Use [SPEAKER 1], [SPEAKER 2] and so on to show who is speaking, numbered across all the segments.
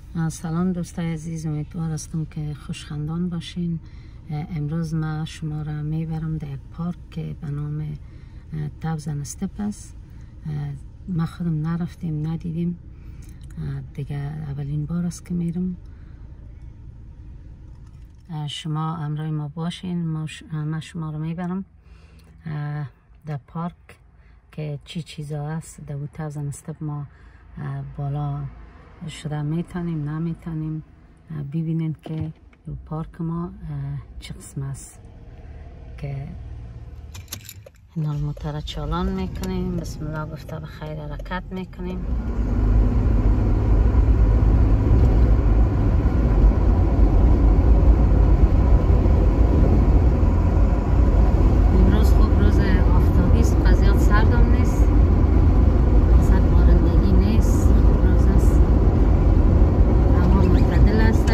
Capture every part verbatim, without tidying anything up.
[SPEAKER 1] سلام دوستای عزیز، امیدوار هستم که خوشخندان باشین. امروز ما شما را میبرم در یک پارک که به نام تاوزن استپ است. ما خودم نرفتیم، ندیدیم، دیگه اولین بار است که میرم. شما همراه ما باشین، ما شما را میبرم در پارک که چی چیزا است. در تاوزن استپ ما بالا شده میتونیم نمیتونیم ببینین که پارک ما چه قسم است. که اینا موتر چالان میکنیم، بسم الله گفته به خیر حرکت میکنیم. امروز خوب روز آفتابی است، زیاد سردم نیست، اصلا بارندگی نیست، خوب روز است، هوا معتدل است.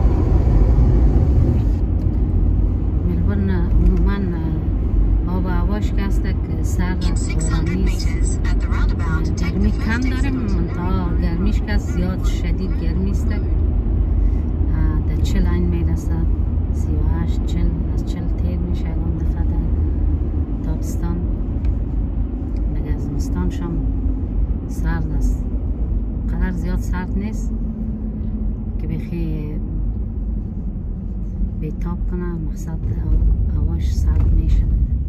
[SPEAKER 1] ملبورن عموما آب و هواش که است که سرد است، بارانی است، گرمی کم داریم، منتها گرمیش که زیاد شدید گرمی است. در چل این میرسه، سی و هشت چل، از چل تیر میشه اون دفعه در تابستان. دیگه زمستانش هم سرد است، قدر زیاد سرد نیست که بخی بیتاب کنه، مقصد هواش سرد میشه.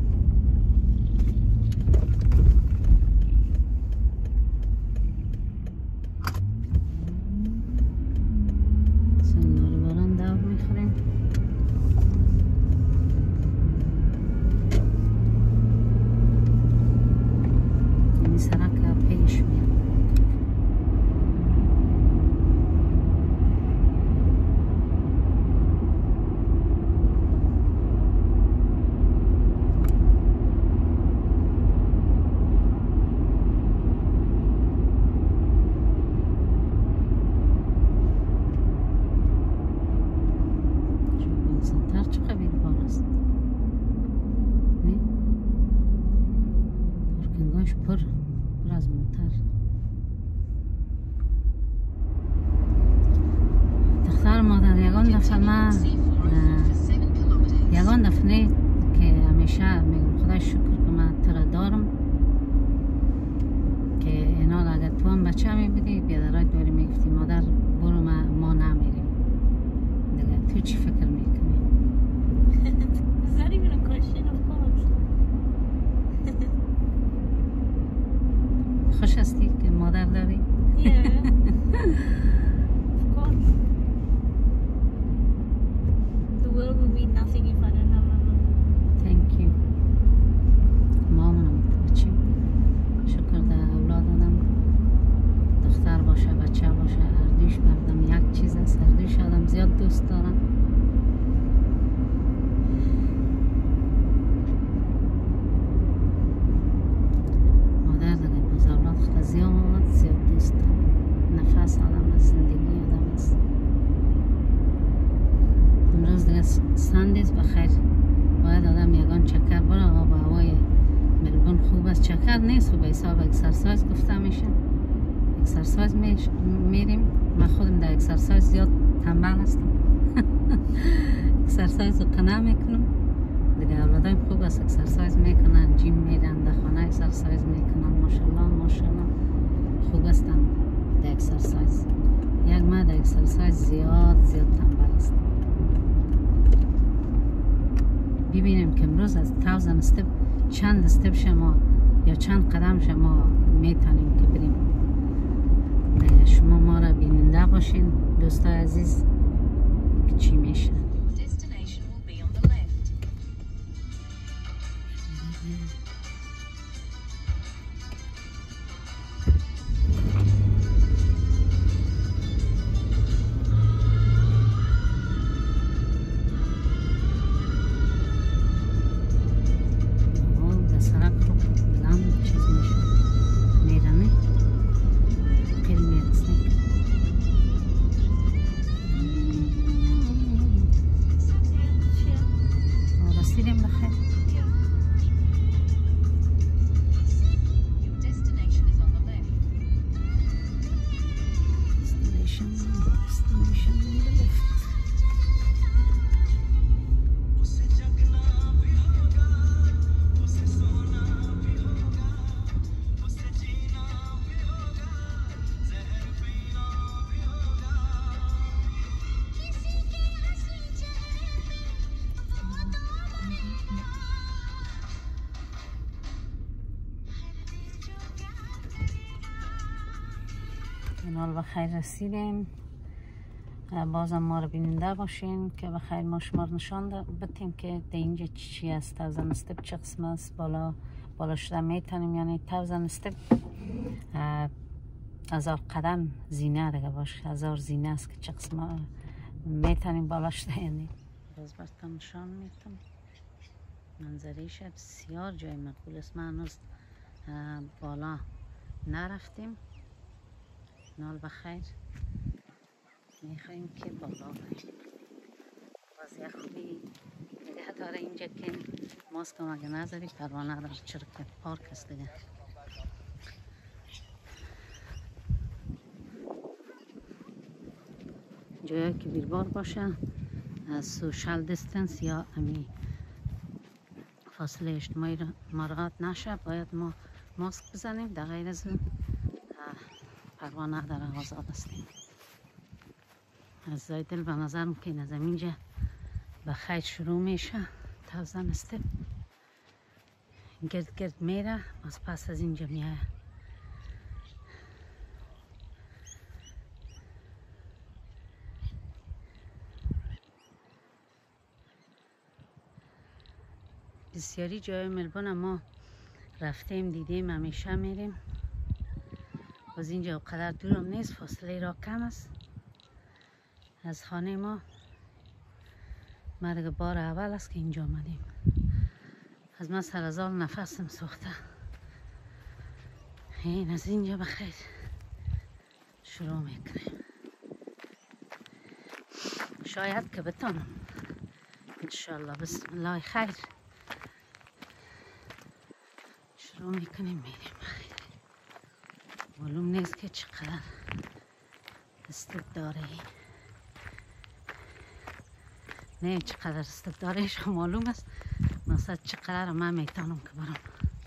[SPEAKER 1] پر پر از موتر. دختر مادر یگان دفعه ما یگان دفعه که همیشه میگم خدای شکر که من تره دارم که اینا اگر تو هم بچه میبودی بیادرات داری میگفتی مادر برو ما, ما نمیریم دیگه. تو چی فکر میکنی؟
[SPEAKER 2] Is that even a question? Of course.
[SPEAKER 1] خوش هستی که مادر داری؟
[SPEAKER 2] Yeah. Of course. The world would be nothing if I don't have my mom.
[SPEAKER 1] Thank you. مامونم بچیم. شکر در اولاد آدم دختر باشه بچه باشه هردوش بردم یک چیز است. هردوش آدم زیاد دوست دارم. زیاد زیاد دوست دارم. نفس آدم است، زندگی آدم است. امروز دیگه سندیز بخیر، باید آدم یگان چکر بره. آب و هوای ملبورن خوب است، چکر نیست خوب، حساب اکسرسایز گفته میشه. اکسرسایز میریم. من خودم در اکسرسایز زیاد تنبل هستم. اکسرسایز رو قناع میکنم دیگه. اولادایم خوب است، اکسرسایز میکنن، جیم میرن، در خانه اکسرسایز میکنن. ماشاءالله ماشاءالله خوب هستم در اکسرسایز. یک ما در اکسرسایز زیاد زیاد تنبل هستم. ببینیم که امروز از تاوزن استپ چند استپ شما یا چند قدم شما میتونیم که بریم. شما ما را بیننده باشین دوستای عزیز که چی میشه. نال بخیر رسیدیم. بازم ما رو بیننده باشین که بخیر ما شما رو نشان بدیم که ده اینجا چی چی است. تاوزن استپ چه قسم است. بالا بالا شده میتونیم، یعنی تاوزن استپ هزار قدم زینه دیگه باشه، هزار زینه است که چه قسم میتونیم بالا شده. یعنی باز براتون نشان میتونم منظریش بسیار جای مقبول است. ما هنوز بالا نرفتیم. نال بخیر میخواییم که بالا بریم. باز یک خوبی نگه داره اینجا که ماسک هم اگه نذاری پروانه داره، چرا که پارک است دیگه. جایی که بیربار باشه، سوشال دیستنس یا امی فاصله اجتماعی مراعات نشه، باید ما ماسک بزنیم. در غیر از اون پروانه داره آزاد هستیم. از زای دل به نظر ممکن از اینجا به خیر شروع میشه. تاوزن استپ گرد گرد میره، باز پس از اینجا میایه. بسیاری جای ملبورن ما رفتیم دیدیم، همیشه میریم. باز اینجا قدر دورم نیست، فاصله را کم است از خانه ما. ما دیگه بار اول است که اینجا آمدیم. از من سر از حال نفسم سوخته. این از اینجا بخیر شروع میکنیم. شاید که بتانم انشالله. بسم الله خیر شروع میکنیم میریم. بخیر معلوم نیست که چقدر استپ داره. نه چقدر استپ داره شو معلوم است. مثلا چقدر من میتونم که برم.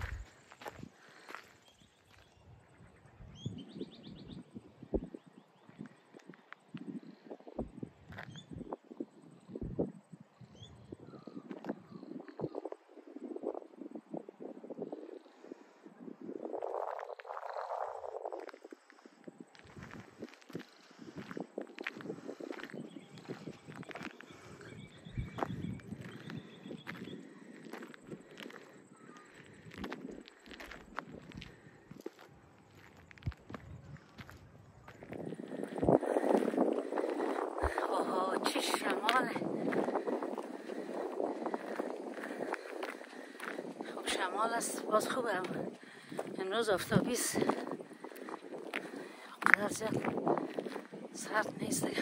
[SPEAKER 1] چه شماله. خب شمال است باز خوبه. امروز آفتابیست قدر زیاد سرد نیست دیگه.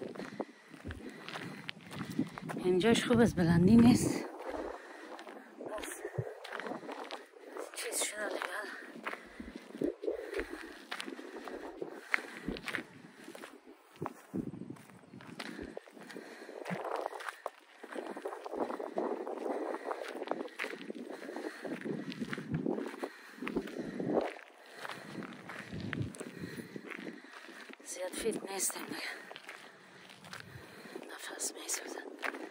[SPEAKER 1] اینجاش خوب است، بلندی نیست. بس چیز شده دیگه. زیاد فیت نیستم دیگه. نفس میسوزم.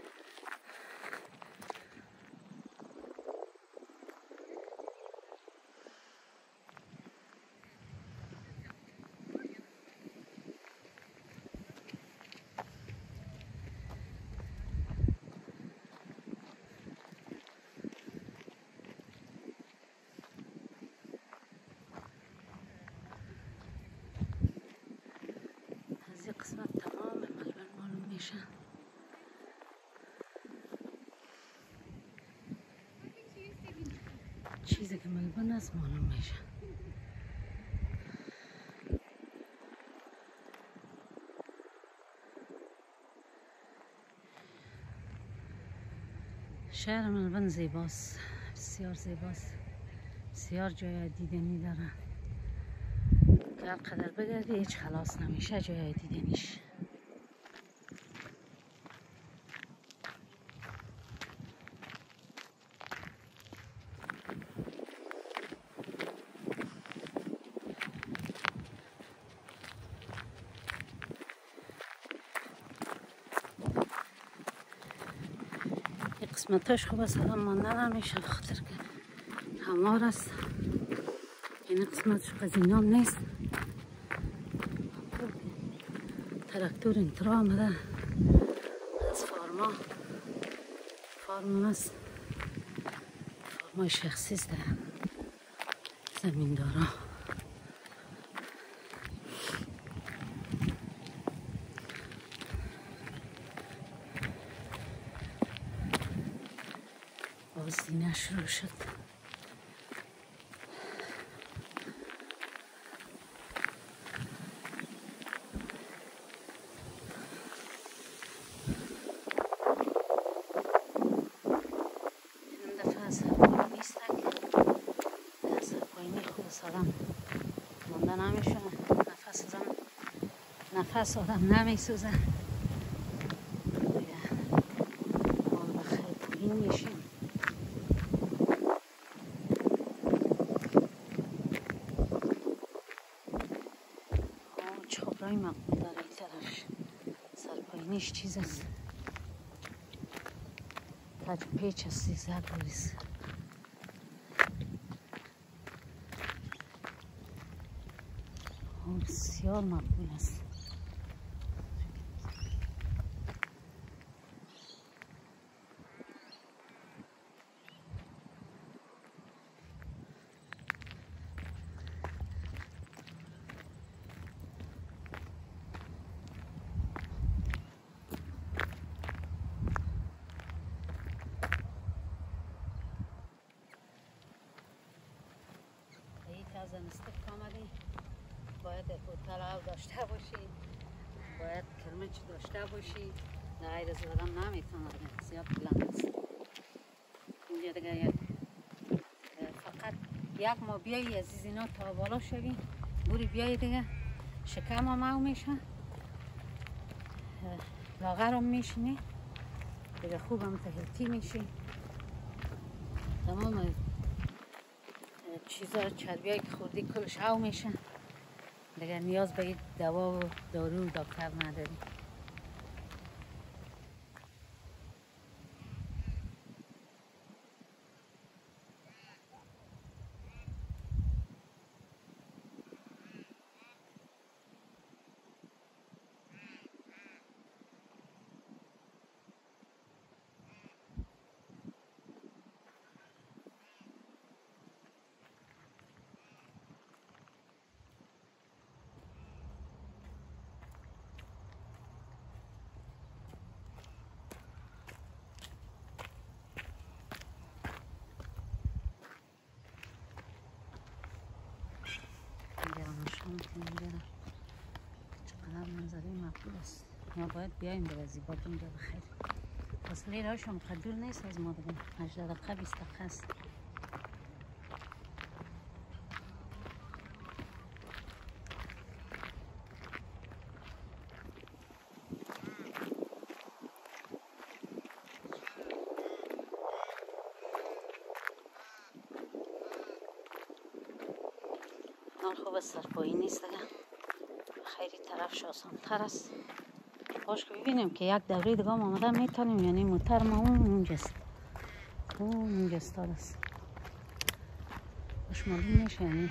[SPEAKER 1] قسمت تمام ملبن معلوم میشه. چیزی که ملبن است معلوم میشه. شهر ملبن زیباست، بسیار زیباست. بسیار جای دیدنی داره. هر قدر بگردی هیچ خلاص نمیشه جای دیدنیش. این قسمتاش خوب است، هم ماندن نمیشه بخاطر که همار است. این قسمتش قزینان نیست. تراکتور انترا آمده از فارما. فارما است، فارمای شخصی است در زمیندارا. بازدینه شروع شد. آدم مانده نمیشه، نفس آدم نفس آدم نمیسوزه. حال بخیر پایین میشیم. چابرای مقبول در این طرف سرپایینیش چیز است، کج پیچ هستی زد بریز. بسیار مقبول است. از انستک آمدی باید بوتل آب داشته باشی، باید کرمچ داشته باشی، غیر از آدم نمیتونه، زیاد بلند است. اینجا دیگه یک فقط یک ما بیایی از اینا تا بالا شوی، بوری بیایی دیگه شکم هم او میشه، لاغر هم میشینی دیگه، خوب هم تهیتی میشی. تمام چیزا چربیایی که خوردی کلش او میشه دیگه، نیاز به دوا و دارو و دکتر نداری. چقدر منظره مقبول است. ما باید بیاییم به زیبات اینجا بخیر. فاصله راهش هم دور نیست از ما دیگه، هجده دقیقه بیست دقیقه است. حال خوب است، سرپایی نیست دیگه، خیلی طرفش آسان تر است. باش که ببینیم که یک دوره دیگه هم آمده میتونیم، یعنی موتر ما اون اونجاست، اون اونجاست است. باش معلوم میشه، یعنی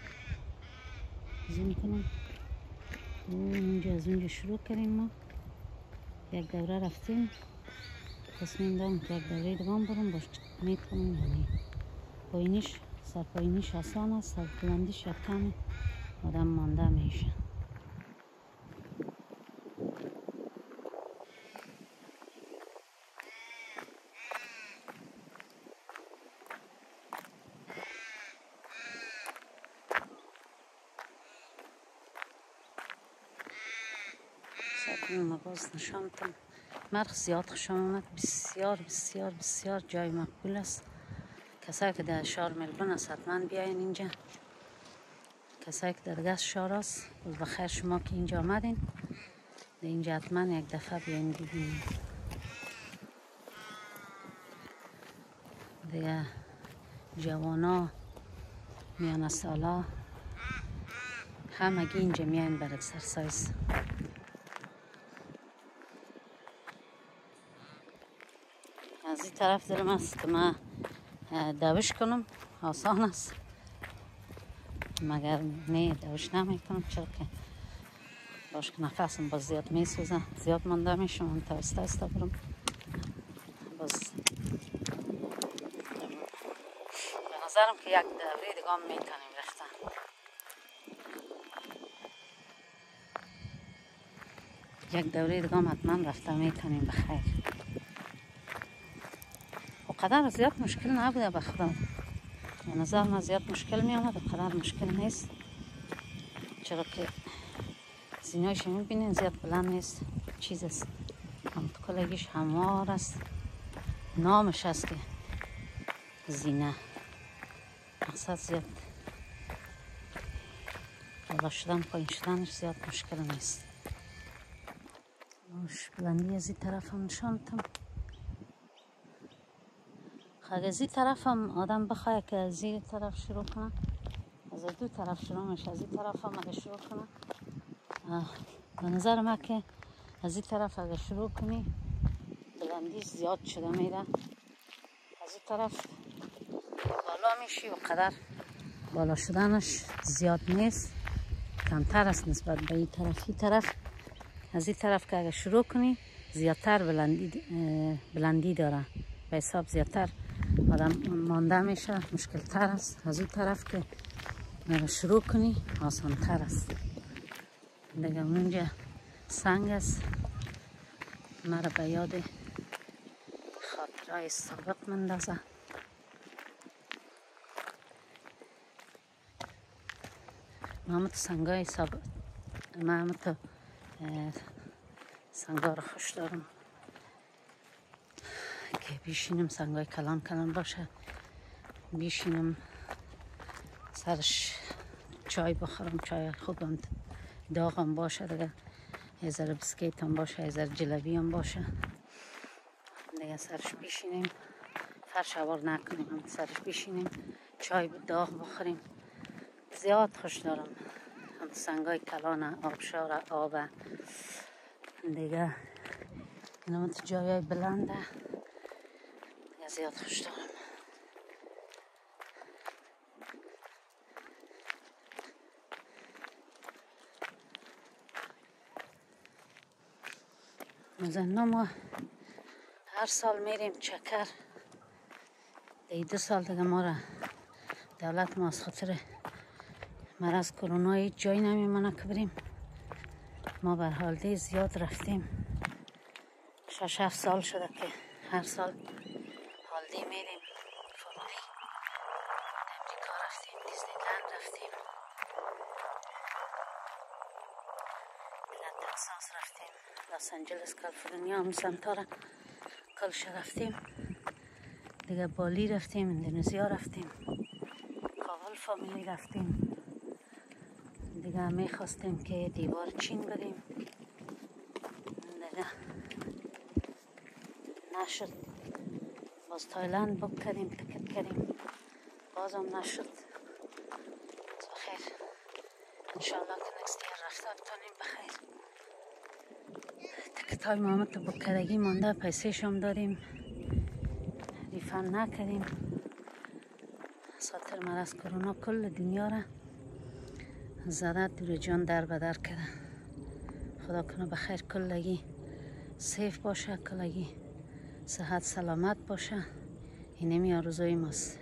[SPEAKER 1] زوم کنم اونجا، از اونجا شروع کردیم ما یک دوره رفتیم، تصمیم دارم که یک دوره دیگه هم برم باش میتونیم، یعنی پایینیش سرپایینیش آسان است، سربلندیش یک کم آدم مانده میشه. سرپایین باز نشانتم مرخ زیاد خوشم آمد، بسیار بسیار بسیار جای مقبول است. کسایی که در شهر ملبورن است حتما بیاین اینجا. کسایی که در گست شهر است، روز بخیر شما که اینجا آمدین، در اینجا حتما یک دفعه بیاین ببینین. دیگه جوانا میان سالا همگی اینجا میاین بر اکسرسایز. از این طرف دارم است که من دوش کنم، آسان است، مگر نه دوش نمی کنم، چرا که باش که نفسم باز زیاد میسوزه، زیاد مانده میشم، من تایسته استه برم. باز به نظرم که یک دوره دیگه هم میتونیم رفتن. یک دوره دیگه هم حتما رفته میتونیم بخیر. و قدر زیاد مشکل نبوده بخدا. به نظر من زیاد مشکل می آمد و قدر مشکل نیست، چرا که زینایش میبینین زیاد بلند نیست، چیز است هم کلگیش هموار است، نامش است که زینه. مقصد زیاد بالا شدن پایین شدنش زیاد مشکل نیست. باش بلندی از این طرف هم نشانتم. خیلی از این طرف هم آدم بخواه که از این طرف شروع کنه، از دو طرف شروع میشه. از این طرف هم اگه شروع کنه، به نظر من که از این طرف اگه شروع کنی بلندی زیاد شده میره. از این طرف بالا میشی و قدر بالا شدنش زیاد نیست، کمتر است نسبت به این طرف. این طرف از این طرف که اگه شروع کنی زیادتر بلندی بلندی داره، به حساب زیادتر آدم مانده میشه، مشکل تر است. از این طرف که اگه شروع کنی آسان تر است. دیگه اونجا سنگ است، مرا به یاد خاطرهای سابق مندازه. من تو سنگای سابق من تو سنگا رو خوش دارم که بیشینم، سنگای کلان کلان باشه، بیشینم سرش چای بخورم، چای خوبم داغم باشه، دیگه یه ذره بسکیت هم باشه، یه ذره جلبی هم باشه، دیگه سرش بیشینیم، فرش هوار نکنیم، هم سرش بیشینیم، چای داغ بخوریم. زیاد خوش دارم هم سنگای کلان، آبشار، آب دیگه اینم تو جایای بلنده دیگه زیاد خوش دارم. مثلا ما هر سال میریم چکر. دی دو سال دیگه ما را دولت ما از خاطر مرض کرونا هیچ جایی نمیمانه که بریم. ما بر حال دی زیاد رفتیم، شش هفت سال شده که هر سال حال دی میریم. فلوری امریکا رفتیم، دیزنیلند رفتیم، دیگه تکساس رفتیم، لس آنجلس، کالیفرنیا، هم سنتارا کلش رفتیم، دیگه بالی رفتیم، اندونزیا رفتیم، کابل فامیلی رفتیم. دیگه میخواستیم که دیوار چین بریم، دیگه نشد. باز تایلند بک کردیم، تکت کردیم، بازم نشد. بخیر انشالله که نکست ایر رفته بتانیم بخیر. تکت های محمد بک کردگی مانده، پیسه شم داریم، ریفند نکردیم. خاطر مرض کرونا کل دنیا را زده، دور جان در بدر کرده. خدا کنه بخیر کلگی سیف باشه، کلگی صحت سلامت باشه. اینمی آرزوی ماست.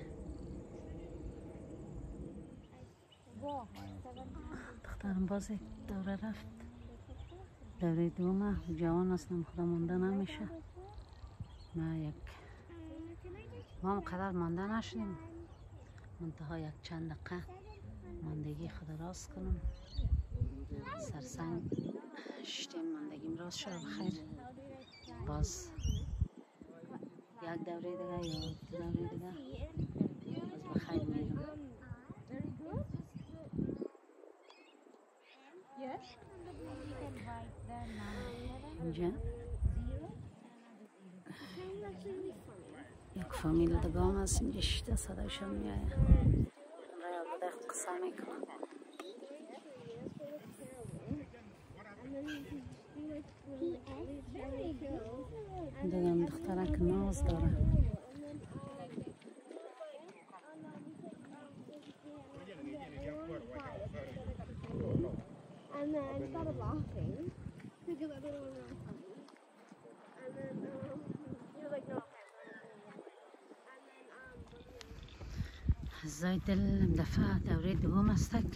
[SPEAKER 1] دخترم باز یک دوره رفت، دوره دومه. جوان هستم، خدا مانده نمیشه. ما یک ما قدر مانده نشدیم، منتها یک چند دقیقه ماندگی خدا راست کنم. سرسنگ شتیم ماندگیم راست شد بخیر. باز یک دوره دیگه یا دو دوره دیگه باز بخیر میرم. اینجا یک فامیل دیگه هم هست، اینجا شده صدایشان میآید. رای بده قصه میکنم. دیگه هم دختره که ناز داره.
[SPEAKER 2] And then I started laughing.
[SPEAKER 1] عزای دل دفعه دوره دوم استک.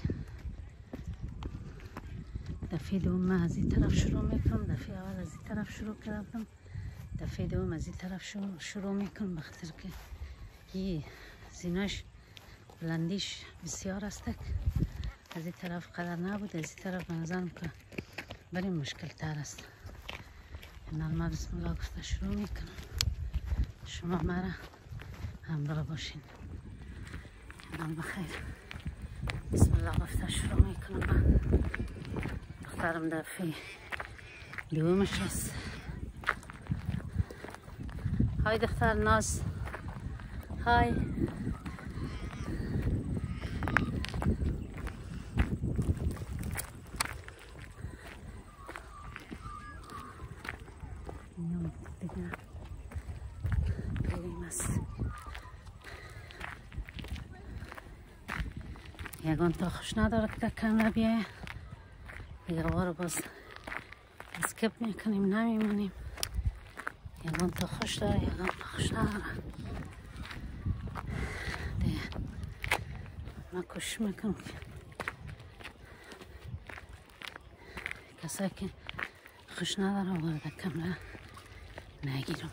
[SPEAKER 1] دفعه دوم من از این طرف شروع میکنم. دفعه اول از این طرف شروع کردم. دفعه دوم از این طرف شروع, شروع میکنم بخاطر که این زیناش بلندیش بسیار استک. از این طرف قدر نبود، از این طرف منظرم که برای مشکل تر است. اینال ما بسم الله گفته شروع میکنم. شما مرا همراه باشین. اینال بخیر. بسم الله گفته شروع میکنم. من دخترم دفعه دومش است. های دختر ناز. های. دیگه بریم است. یکان تا خوش ندارد که کم بیایه. دیگه وارو باز اسکپ میکنیم نمیمونیم. یکان تا خوش داره یکان تا خوش نداره. دیگه من کوشش میکنم که کسایی که خوش نداره وارد کمره نگیرم.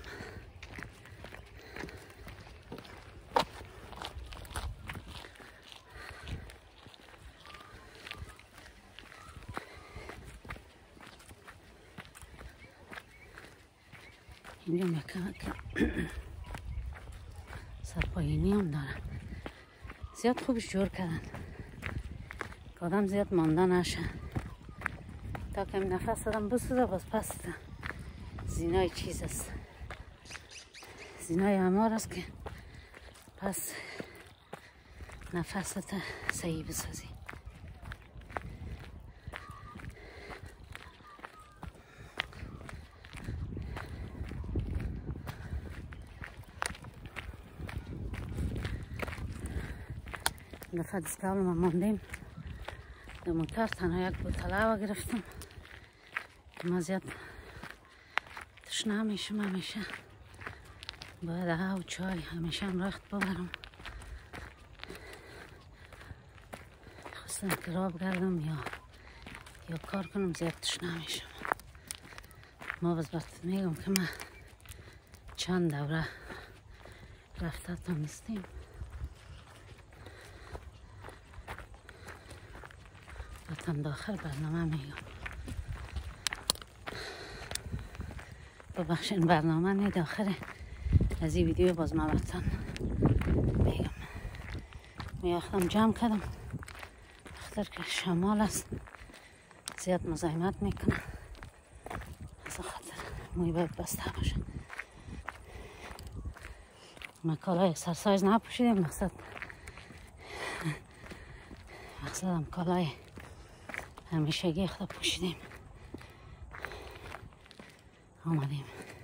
[SPEAKER 1] اینجا مکان که سرپایینی هم دارن. زیاد خوبش جور کردن که آدم زیاد مانده نشه تا که نفس آدم بسوزه. باز پس زینای چیز است، زینای امار است که پس نفست صحیح بسازی. دفعه دستگاه ما ماندیم در موتر تنها یک بوتل هوا گرفتم. ما زیاد تشنه همیشم همیشه باید هوا و چای همیشه هم رخت ببرم. خواستم که را بگردم یا یا کار کنم زیاد تشنه همیشم. ما بس وقت میگم که ما چند دوره رفته تانستیم. وطن داخل برنامه میگم. ببخشین برنامه نه داخل از این ویدیو باز ما وطن میگم. میاختم جمع کردم بخاطر که شمال است زیاد مزاحمت میکنه. از خاطر موی باید بسته باشه. ما کالای اکسرسایز نپوشیدیم. مقصد مقصدم کالای همیشگی خدا پوشیدیم آمدیم.